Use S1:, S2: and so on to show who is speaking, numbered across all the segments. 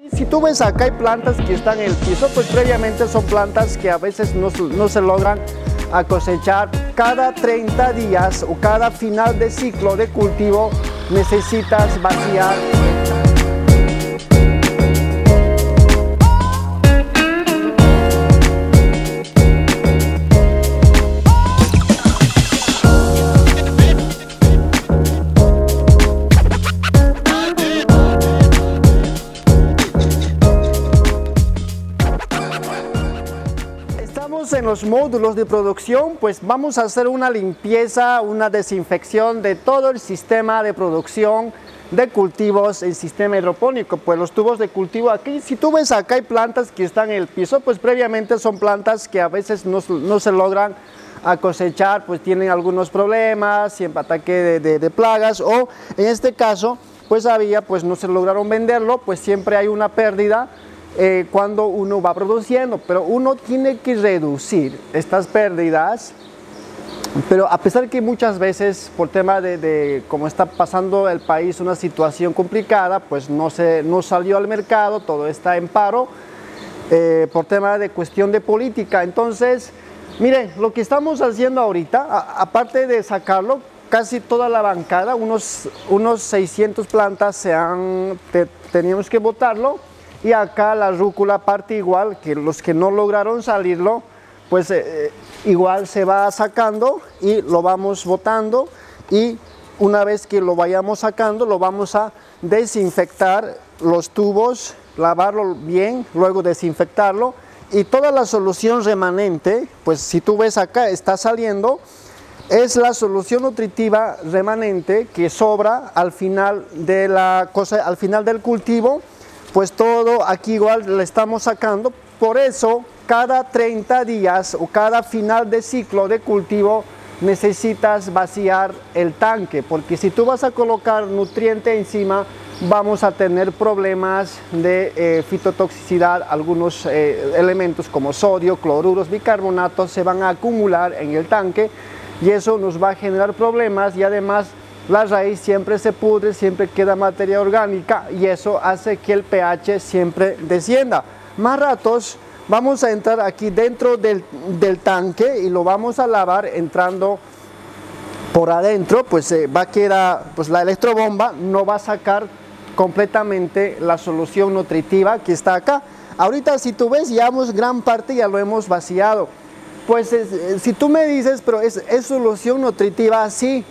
S1: Si tú ves acá hay plantas que están en el piso, pues previamente son plantas que a veces no se logran a cosechar. Cada 30 días o cada final de ciclo de cultivo necesitas vaciar. En los módulos de producción, pues vamos a hacer una limpieza, una desinfección de todo el sistema de producción de cultivos, el sistema hidropónico. Pues los tubos de cultivo aquí, si tú ves acá hay plantas que están en el piso, pues previamente son plantas que a veces no se logran a cosechar, pues tienen algunos problemas, siempre ataque de plagas, o en este caso pues no se lograron venderlo, pues siempre hay una pérdida cuando uno va produciendo, pero uno tiene que reducir estas pérdidas. Pero a pesar que muchas veces por tema de cómo está pasando el país una situación complicada, pues no salió al mercado, todo está en paro por tema de cuestión de política. Entonces, miren, lo que estamos haciendo ahorita, aparte de sacarlo, casi toda la bancada, unos 600 plantas teníamos que botarlo. Y acá la rúcula parte igual, que los que no lograron salirlo, pues igual se va sacando y lo vamos botando, y una vez que lo vayamos sacando lo vamos a desinfectar los tubos, lavarlo bien, luego desinfectarlo, y toda la solución remanente, pues si tú ves acá está saliendo, es la solución nutritiva remanente que sobra al final de al final del cultivo. Pues todo aquí igual le estamos sacando. Por eso cada 30 días o cada final de ciclo de cultivo necesitas vaciar el tanque, porque si tú vas a colocar nutriente encima vamos a tener problemas de fitotoxicidad. Algunos elementos como sodio, cloruros, bicarbonatos se van a acumular en el tanque y eso nos va a generar problemas, y además la raíz siempre se pudre, siempre queda materia orgánica, y eso hace que el pH siempre descienda. Más ratos vamos a entrar aquí dentro del tanque y lo vamos a lavar entrando por adentro, pues va a quedar, pues la electrobomba no va a sacar completamente la solución nutritiva que está acá. Ahorita si tú ves, gran parte ya lo hemos vaciado. Pues si tú me dices, pero es solución nutritiva, sí.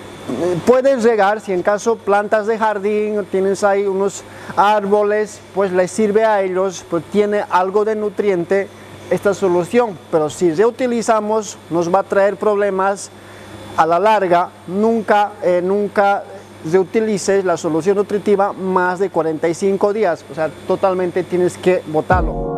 S1: Puedes regar, si en caso plantas de jardín, tienes ahí unos árboles, pues les sirve a ellos, pues tiene algo de nutriente esta solución. Pero si reutilizamos nos va a traer problemas a la larga. Nunca reutilices la solución nutritiva más de 45 días, o sea, totalmente tienes que botarlo.